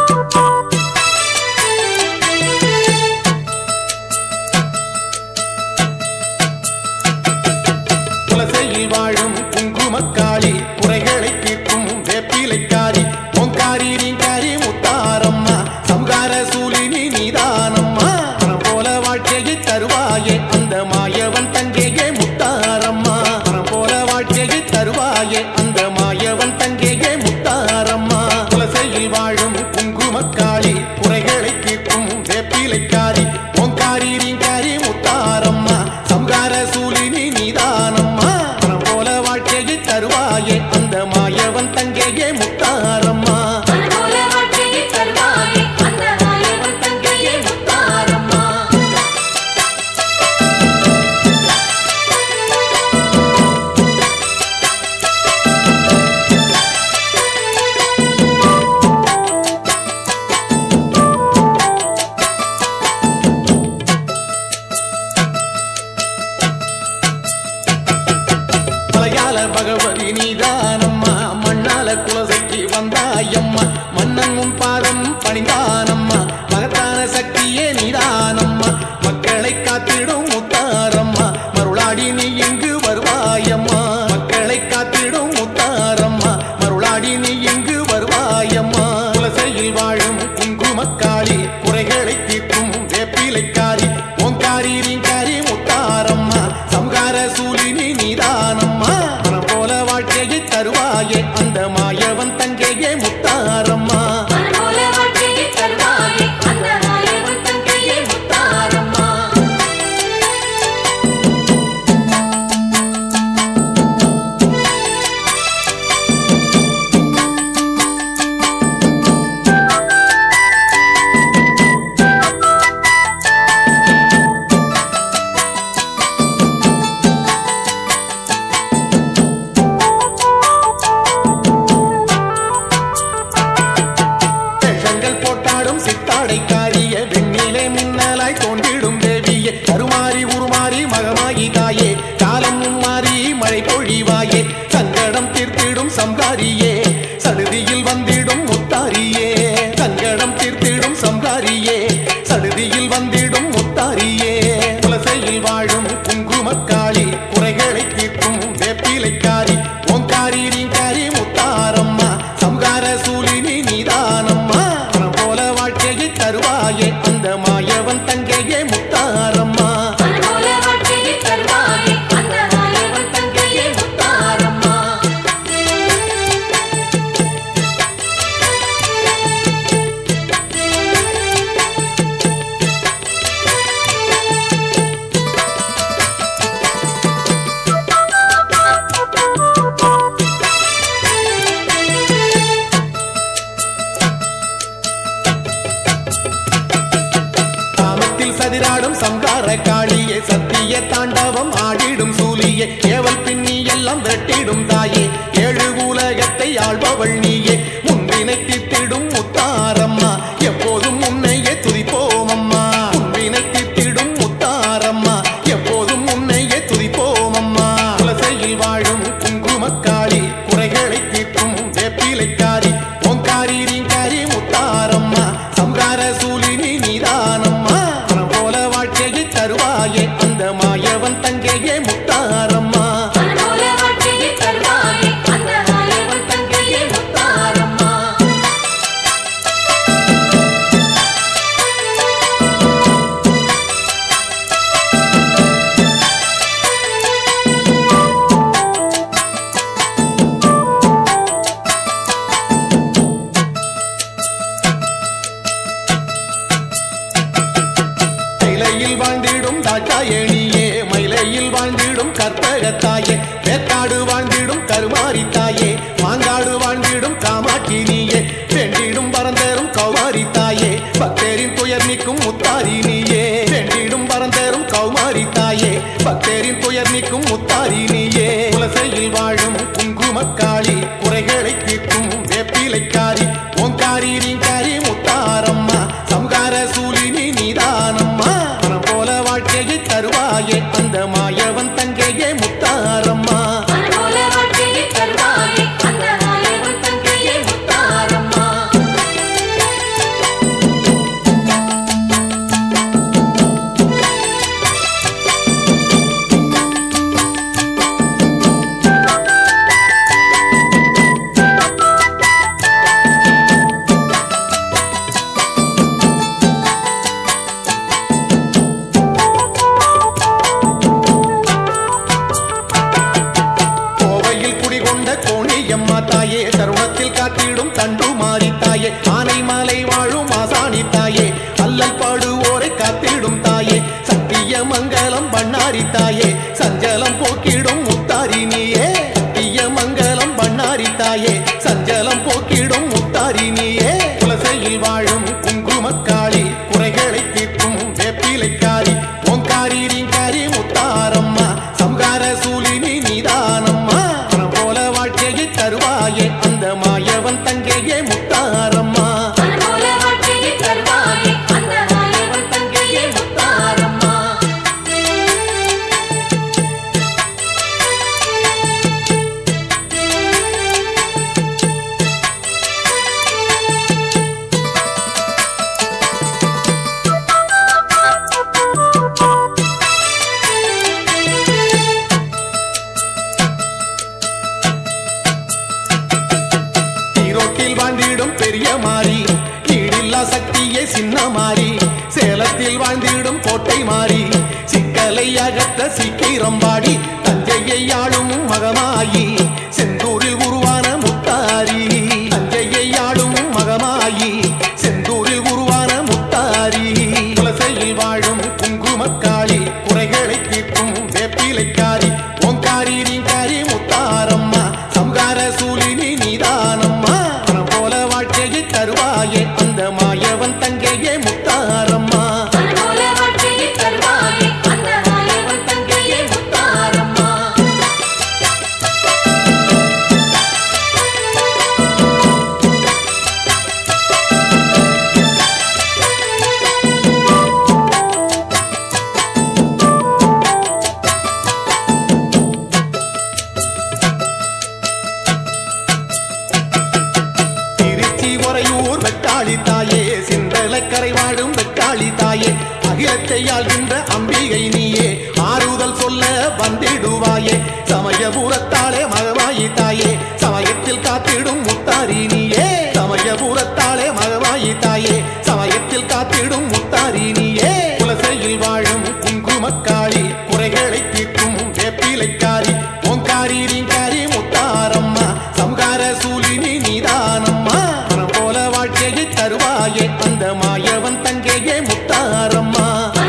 குலசையில் வாழும் குங்குமக்காளி குறைகளை தீர்க்கும் வேப்பிலைக்காரி ஓங்காரி ரீங்காரி முத்தாரம்மா சம்கார சூலினி நீதானம்மா மனம் போல வாழ்க்கையை தருவாயே அந்த மாயவன் தங்கையே முத்தாரம்மா மனம் போல வாழ்க்கையை தருவாயே அந்த மாயவன் தங்கையே முத்தாரம்மா குலசையில் வாழும் குங்குமக்காளி குறைகளை தீர்க்கும் வேப்பிலைக்காரி ஓங்காரி ரீங்காரி முத்தாரம்மா சம்கார சூலினி நீதானம்மா மனம் போல வாழ்க்கையை தருவாயே அந்த மாயவன் தங்கையே முத்தாரம்மா பகவதி நீதானம்மா மண்ணால குலசைக்கு வந்தாயம்மா மன்னன் முன் பாதம் பணிந்தானம்மா மகத்தான சக்தியே நீதானம்மா மக்களை காத்திடும் முத்தாரம்மா மருளாடி நீ இங்கு வருவாயம்மா மக்களை காத்திடும் முத்தாரம்மா மருளாடி நீ இங்கு வருவாயம்மா குலசையில் வாழும் குங்குமக்காளி குறைகளை தீர்க்கும் வேப்பிலைக்காரி ஓங்காரி ரீங்காரி முத்தாரம்மா சம்கார சூலினி நீதானம்மா வாழ்க்கையை தருவாயே அந்த மாயவன் தங்கையே முத்தாரம்மா சித்தாடைக்காரிய வெண்ணிலே மின்னலாய் தோன்றிடும் தேவியே கருமாறி உருமாறி மகமாயி தாயே காலம் மாறி மழை பொழிவாயே சங்கடம் தீர்த்திடும் சம்காரியே சடுதியில் வந்திடும் முத்தாரியே சங்கடம் தீர்த்திடும் சம்காரியே சடுதியில் வந்திடும் முத்தாரியே குலசையில் வாழும் குங்குமக்காளி குறைகளை தீர்க்கும் வேப்பிலைக்காரி ஓங்காரி ரீங்காரி முத்தாரம்மா சம்கார சூலினி நீதானம்மா வாழ்க்கையை தருவாயே அந்த மாயவன் தங்கையே முத்தாரம்மா சதிராடும் சம்கார காளியே சத்திய தாண்டவம் ஆடிடும் சூலியே ஏவல் பின்னி எல்லாம் விரட்டிடும் தாயே ஏழு உலகத்தை ஆள்பவள் நீயே முன்பினை தீர்த்திடும் முத்தாரம்மா எப்போதும் உன்னையே துதிப்போம் அம்மா முன்பினை தீர்த்திடும் முத்தாரம்மா எப்போதும் உன்னையே துதிப்போம் அம்மா குலசையில் வாழும் குங்குமக்காளி குறைகளை தீர்க்கும் வேப்பிலைக்காரி ஓங்காரி ரீங்காரி முத்தாரம்மா சம்கார சூலினி நீதானம்மா வாழ்க்கையை தருவாயே அந்த மாயவன் தங்கையே முத்தாரம்மா வாழ்ந்திடும் தாட்சாயணியே மயிலையில் வாழ்ந்திடும் கற்பகத்தாயே வேற்காடு வாழ்ந்திடும் கருமாரி தாயே மாங்காடு வாழ்ந்திடும் காமாட்சி நீயே வெண்டிடும் பரந்தரும் கௌமாரி தாயே பக்தரின் துயர் நீக்கும் முத்தாரி நீயே வெண்டிடும் பரந்தரும் கௌமாரி தாயே பக்தரின் துயர் நீக்கும் முத்தாரி நீயே குலசையில் வாழும் குங்குமக்காளி குறைகளை தீர்க்கும் வேப்பிலைக்காரி ஓங்காரி ரீங்காரி முத்தாரம்மா சம்கார சூலினி நீதானம்மா மனம் போல வாழ்க்கையை தருவாயே அந்த மாயவன் தங்கையே முத்தாரம்மா வாழும் குங்குமக்காளி குறைகளை தீர்க்கும் வேப்பிலைக்காரி ஓங்காரி ரீங்காரி முத்தாரம்மா சம்கார சூலினி நீதானம்மா மனம் போல வாழ்க்கையை தருவாயே அந்த மாயவன் தங்கையே முத்தாரம்மா பெரிய மாறி ஈடில்லா சக்தியே சின்ன மாறி சேலத்தில் வாழ்ந்திடும் கோட்டை மாறி சிக்கலை அகற்ற சீக்கிரம் பாடி தஞ்சையை ஆளும் மகமாயி செந்தூரில் உருவான முத்தாரி தஞ்சையை ஆளும் மகமாயி செந்தூரில் உருவான முத்தாரி குலசையில் வாழும் குங்குமக்காளி குறைகளை தீர்க்கும் வேப்பிலைக்காரி ஓங்காரி ரீங்காரி முத்தாரம்மா சம்கார சூலினி நீதானம்மா தருவாயே அந்த மாயவன் தங்கையே முத்தாரம்மா தாயே சிந்தலக்கரை வாழும் வெட்டாளி தாயே அகிலத்தை ஆள்கின்ற அம்பிகை நீயே ஆறுதல் சொல்ல வந்திடுவாயே சமயபுரத்தாளே மகமாயி தாயே சமயத்தில் காத்திடும் முத்தாரி நீயே சமயபுரத்தாளே மகமாயி தாயே சமயத்தில் காத்திடும் முத்தாரி நீயே குலசையில் வாழும் குங்குமக்காளி குறைகளை தீர்க்கும் வேப்பிலைக்காரி ஓங்காரி ரீங்காரி முத்தாரம்மா சம்கார சூலினி நீதானம்மா மனம் போல வாழ்க்கையை தருவாயே அந்த மாயவன் தங்கையே முத்தாரம்மா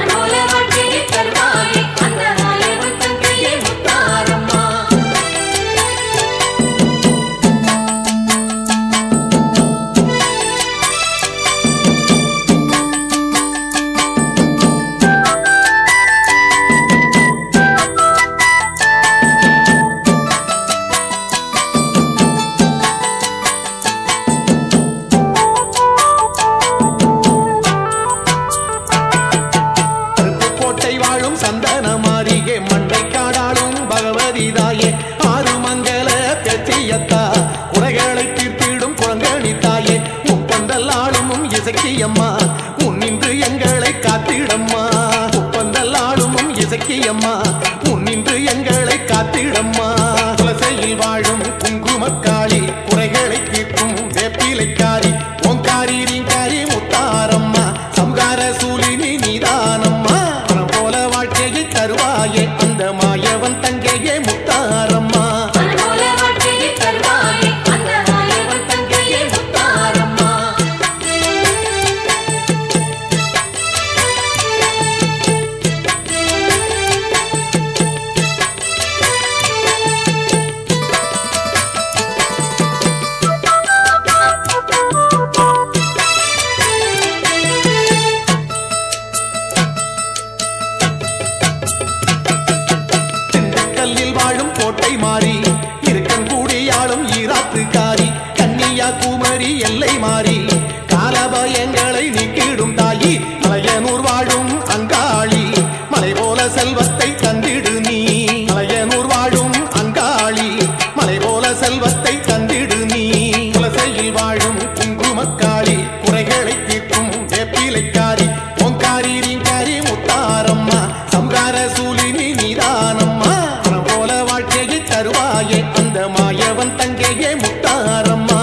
சந்தன மாறியே மண்டை காடாளும் பகவதி தாயே ஆறு மங்கள பேச்சியத்தா குறைகளை தீர்த்திடும் குழங்கணி தாயே முப்பந்தல் ஆளும் இசக்கியம்மா முன்னின்று எங்களை காத்திடம்மா முப்பந்தல் ஆளும் இசக்கியம்மா முன்னின்று எங்களை காத்திடம்மா குலசையில் வாழும் குங்குமக்காளி குறைகளை தீர்க்கும் வேப்பிலைக்காரி ஓங்காரி ரீங்காரி முத்தாரம்மா சம்கார சூலினி நீதானம்மா தருவாயே அந்த மாயவன் தங்கையே முத்தாரம்மா கோட்டை மாறி இருக்கங்கூடியாளும் ஈராத்துக்காரி கன்னியாகுமரி எல்லை மாறி காலபயங்களை நீக்கிடும் தாயி மலையனூர் வாழும் அங்காளி மலை போல செல்வத்தை தந்திடு நீ மலையனூர் வாழும் அங்காளி மலை போல செல்வத்தை தந்திடு நீ குலசையில் வாழும் குங்குமக்காளி குறைகளை தீர்க்கும் வேப்பிலைக்காரி ஓங்காரி ரீங்காரி முத்தாரம்மா சம்கார சூலினி நீதானம்மா தருவாயே அந்த மாயவன் தங்கையே முத்தாரம்மா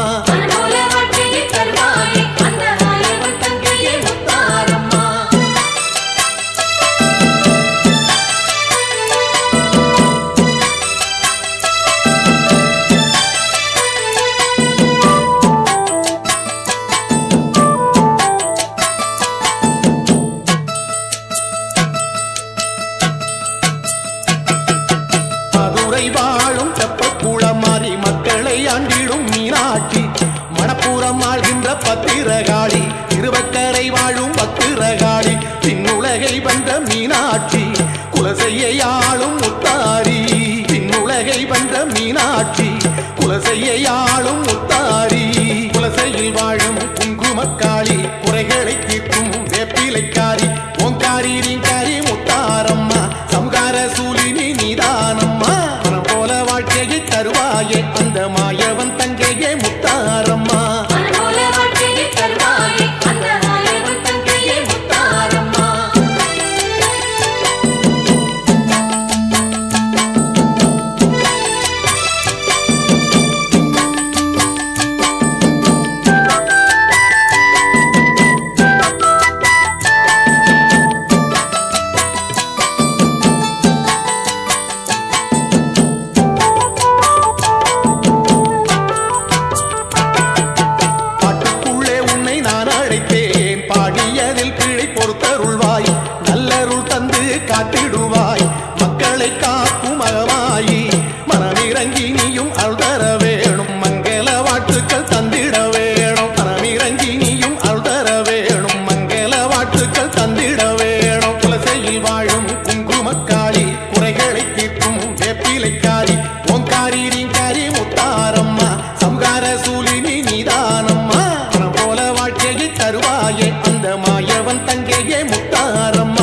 குங்குமக்காளி குறைகளை தீர்க்கும் வேப்பிலைக்காரி ஓங்காரி ரீங்காரி முத்தாரம்மா சம்கார சூலினி நீதானம்மா மனம் போல வாழ்க்கையை தருவாயே அந்த மாயவன் தங்கையே முத்தாரம்மா பொறுத்தருள்வாய் நல்லருள் தந்து காத்திடுவாய் மக்களை காக்கும் மகமாயி மனமிறங்கி நீயும் அருள் தர வேணும் மங்கள வாழ்த்துக்கள் தந்திட வேணும் மனமிறங்கி நீயும் அருள் தர வேணும் மங்கள வாழ்த்துக்கள் தந்திட வேணும் குலசையில் வாழும் குங்குமக்காளி குறைகளை தீர்க்கும் வேப்பிலைக்காரி ஓங்காரி ரீங்காரி முத்தாரம்மா சம்கார சூலினி நீதானம்மா மனம் போல வாழ்க்கையை தருவாயே அந்த மாயவன் தங்கையே முத்தாரம்மா